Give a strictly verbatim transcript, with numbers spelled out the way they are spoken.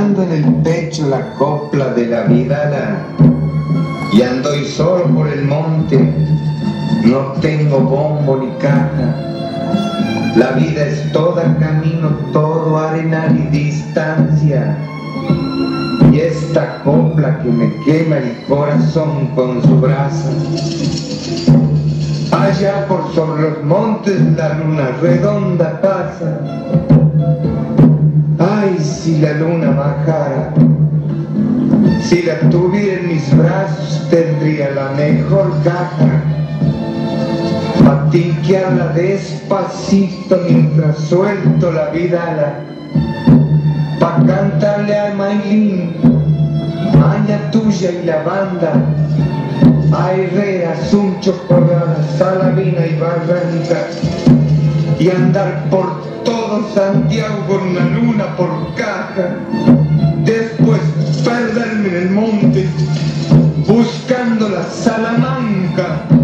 cargando en el pecho la copla de la vidala, y ando y solo por el monte, no tengo bombo ni caja. La vida es toda camino, todo arenal y distancia, y esta copla que me quema el corazón con su brasa. Allá por sobre los montes la luna redonda pasa. Ay, si la luna bajara, si la tuviera en mis brazos tendría la mejor caja. Pa' tinquearla despacito mientras suelto la vidala, pa' cantarle al mailín, maña tuya y la banda, a Herrera, Suncho, Corrala, Salavina y Barranca, y andar por todo Santiago con una luna por caja, después perderme en el monte buscando la Salamanca.